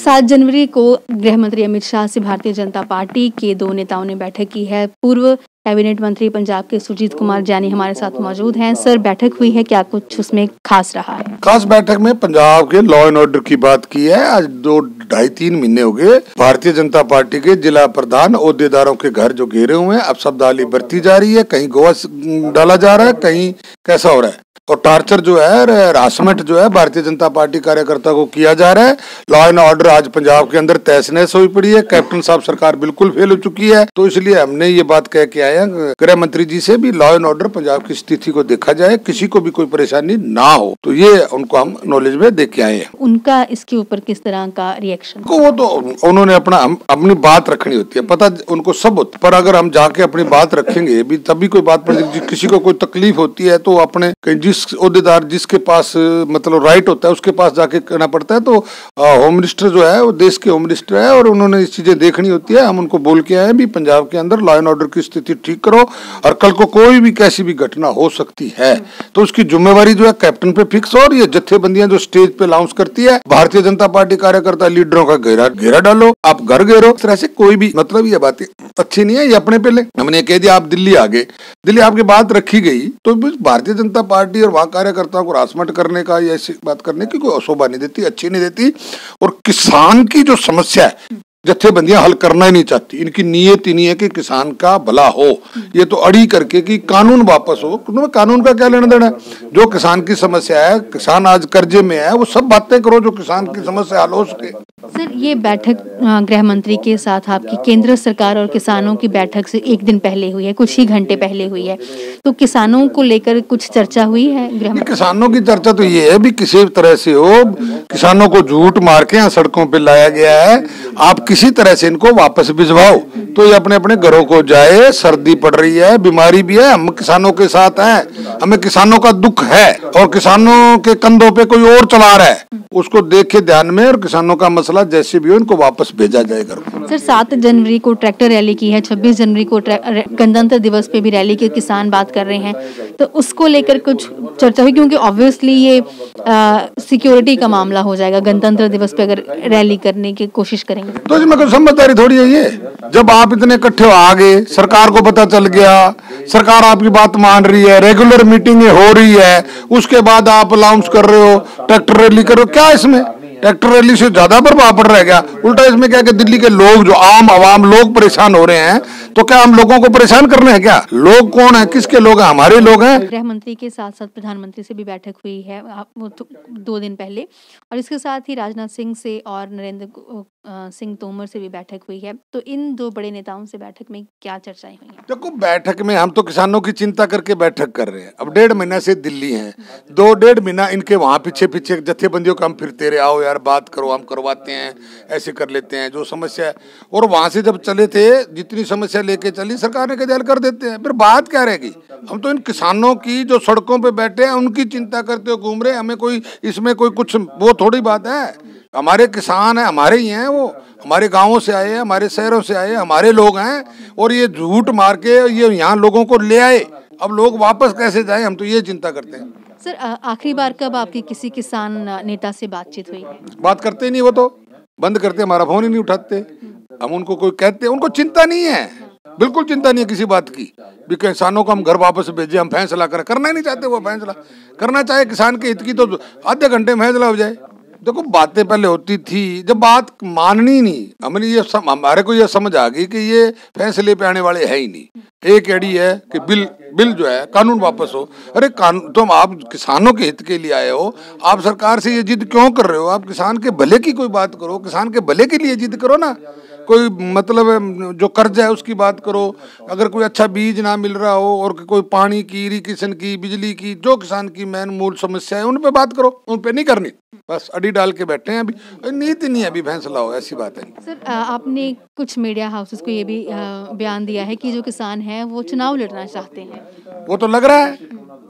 7 जनवरी को गृह मंत्री अमित शाह से भारतीय जनता पार्टी के 2 नेताओं ने बैठक की है। पूर्व कैबिनेट मंत्री पंजाब के सुरजीत कुमार जानी हमारे साथ मौजूद हैं। सर, बैठक हुई है, क्या कुछ उसमें खास रहा है? खास बैठक में पंजाब के लॉ एंड ऑर्डर की बात की है। आज 2-2.5-3 महीने हो गए भारतीय जनता पार्टी के जिला प्रधान ओहदेदारों के घर जो घेरे हुए हैं, अब शब्दावली बरती जा रही है। कहीं गोवा डाला जा रहा है, कहीं कैसा हो रहा है, और टार्चर जो है, हरासमेंट जो है भारतीय जनता पार्टी कार्यकर्ता को किया जा रहा है। लॉ एंड ऑर्डर आज पंजाब के अंदर तहस नहस हुई पड़ी है। कैप्टन साहब सरकार बिल्कुल फेल हो चुकी है, तो इसलिए हमने ये बात कह के आए हैं गृह मंत्री जी से भी लॉ एंड ऑर्डर पंजाब की स्थिति को देखा जाए, किसी को भी कोई परेशानी ना हो। तो ये उनको हम नॉलेज में दे के आए हैं। उनका इसके ऊपर किस तरह का रिएक्शन? वो तो उन्होंने अपनी बात रखनी होती है, पता उनको सब होता है, पर अगर हम जाके अपनी बात रखेंगे भी तभी कोई बात पड़ेगी। किसी को कोई तकलीफ होती है तो अपने जिस ओहदेदार जिसके पास मतलब राइट होता है उसके पास जाके करना पड़ता है। तो होम मिनिस्टर जो है वो देश के होम मिनिस्टर है और उन्होंने इस चीजें देखनी होती है। हम उनको बोल के आए भी पंजाब के अंदर लॉ एंड ऑर्डर की स्थिति ठीक करो, और कल को कोई भी कैसी भी घटना हो सकती है तो उसकी जिम्मेवारी जो है कैप्टन पे फिक्स हो। और ये जत्थेबंदियां जो स्टेज पे अनाउंस करती है भारतीय जनता पार्टी कार्यकर्ता लीडरों का घेरा डालो, आप घर घेरो, इस तरह से कोई भी मतलब ये बातें अच्छी नहीं है। ये अपने पे ले, हमने कह दिया आप दिल्ली आ गए, दिल्ली आपकी बात रखी गई तो भारतीय जनता पार्टी और वहां कार्यकर्ताओं को हरासमेंट करने का या ऐसी बात करने की कोई शोभा नहीं देती, अच्छी नहीं देती। और किसान की जो समस्या है जत्थेबंदियां हल करना ही नहीं चाहती। इनकी नीयत ही नहीं है कि किसान का भला हो, ये तो अड़ी करके कि कानून वापस हो। कानून का क्या लेना देना है? जो किसान की समस्या है, किसान आज कर्जे में है, वो सब बातें करो जो किसान की समस्या हल हो सके। सर, ये बैठक गृह मंत्री के साथ आपकी केंद्र सरकार और किसानों की बैठक से एक दिन पहले हुई है, कुछ ही घंटे पहले हुई है, तो किसानों को लेकर कुछ चर्चा हुई है गृह मंत्री? किसानों की चर्चा तो ये है भी किसी तरह से हो, किसानों को झूठ मार के यहाँ सड़कों पे लाया गया है, आप किसी तरह से इनको वापस भिजवाओ तो ये अपने अपने घरों को जाए। सर्दी पड़ रही है, बीमारी भी है, हम किसानों के साथ हैं, हमें किसानों का दुख है और किसानों के कंधों पे कोई और चला रहा है, उसको देखे ध्यान में, और किसानों का मसला जैसे भी हो इनको वापस भेजा जाए घर को। सर, 7 जनवरी को ट्रैक्टर रैली की है, 26 जनवरी को गणतंत्र दिवस पे भी रैली के किसान बात कर रहे हैं, तो उसको लेकर कुछ चर्चा हुई? क्योंकि ऑब्वियसली ये सिक्योरिटी का मामला हो जाएगा गणतंत्र दिवस पे अगर रैली करने की कोशिश करेंगे तो इसमें कोई समझदारी थोड़ी है। ये जब आप इतने इकट्ठे आ गए, सरकार को पता चल गया, सरकार आपकी बात मान रही है, रेगुलर मीटिंगें हो रही है, उसके बाद आप अनाउंस कर रहे हो ट्रैक्टर रैली करो, क्या इसमें ट्रैक्टर रैली से ज्यादा प्रभाव पड़ रहा है क्या? उल्टा इसमें क्या कि दिल्ली के लोग जो आवाम लोग परेशान हो रहे हैं, तो क्या हम लोगों को परेशान करने हैं क्या? लोग कौन है, किसके लोग हैं? हमारे लोग हैं। गृह मंत्री के साथ साथ प्रधानमंत्री से भी बैठक हुई है वो 2 दिन पहले, और इसके साथ ही राजनाथ सिंह से और नरेंद्र सिंह तोमर से भी बैठक हुई है। तो इन 2 बड़े नेताओं से बैठक में क्या चर्चाएं हुई हैं? देखो, बैठक में हम तो किसानों की चिंता करके बैठक कर रहे हैं। अब 1.5 महीना से दिल्ली हैं, 2-1.5 महीना इनके वहां पीछे जत्थेबंदियों का हम फिरते रहे, आओ यार बात करो, हम करवाते हैं, ऐसे कर लेते हैं जो समस्या है। और वहां से जब चले थे, जितनी समस्या लेके चली सरकार ने कहा कर देते हैं, फिर बात क्या रहेगी? हम तो इन किसानों की जो सड़कों पे बैठे हैं उनकी चिंता करते हुए घूम रहे हैं। हमें कोई इसमें कोई कुछ वो थोड़ी बात है। हमारे किसान है, हमारे ही हैं, वो हमारे गांवों से आए हैं, हमारे शहरों से आए हैं, हमारे लोग हैं, और ये झूठ मार के ये यहाँ लोगों को ले आए, अब लोग वापस कैसे जाएं, हम तो ये चिंता करते हैं। सर, आखिरी बार कब आपकी किसी किसान नेता से बातचीत हुई है? बात करते ही नहीं, वो तो बंद करते, हमारा फोन ही नहीं उठाते। हम उनको कोई कहते, उनको चिंता नहीं है, बिल्कुल चिंता नहीं है किसी बात की भी किसानों को हम घर वापस भेजे, हम फैसला करना ही नहीं चाहते। वो फैसला करना चाहे किसान के हित की तो आधे घंटे में फैसला हो जाए। देखो, बातें पहले होती थी, जब बात माननी नहीं, हमने ये हमारे को ये समझ आ गई कि ये फैसले पे आने वाले है ही नहीं। एक एडी है कि बिल जो है कानून वापस हो। अरे कानून, तुम आप किसानों के हित के लिए आए हो, आप सरकार से ये जिद क्यों कर रहे हो? आप किसान के भले की कोई बात करो, किसान के भले के लिए जिद करो ना। कोई मतलब जो कर्ज है उसकी बात करो, अगर कोई अच्छा बीज ना मिल रहा हो और कोई पानी की, इरिगेशन की, बिजली की, जो किसान की मेन मूल समस्या है उन पे बात करो, उन पे नहीं करनी। बस अड़ी डाल के बैठे हैं, अभी नीति नहीं है, अभी फैसला हो, ऐसी बात है। सर, आपने कुछ मीडिया हाउसेस को ये भी बयान दिया है कि जो किसान हैं वो चुनाव लड़ना चाहते हैं। वो तो लग रहा है,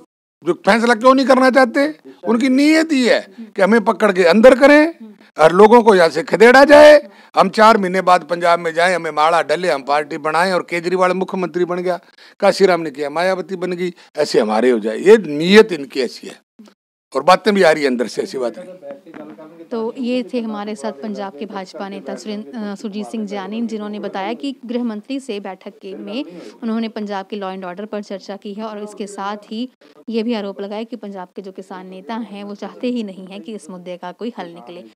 जो फैसला क्यों नहीं करना चाहते, उनकी नीयत ही है कि हमें पकड़ के अंदर करें और लोगों को यहाँ से खदेड़ा जाए। हम 4 महीने बाद पंजाब में जाएं, हमें माड़ा डले, हम पार्टी बनाएं, और केजरीवाल मुख्यमंत्री बन गया, काशीराम ने किया मायावती बन गई, ऐसे हमारे हो जाए। ये नीयत इनकी ऐसी है। और बातें भी आ रही है अंदर से, ऐसी बात नहीं। तो ये थे हमारे साथ पंजाब के भाजपा नेता सुरजीत सिंह जानी, जिन्होंने बताया कि गृह मंत्री से बैठक में उन्होंने पंजाब के लॉ एंड ऑर्डर पर चर्चा की है और इसके साथ ही ये भी आरोप लगाया कि पंजाब के जो किसान नेता हैं वो चाहते ही नहीं हैं कि इस मुद्दे का कोई हल निकले।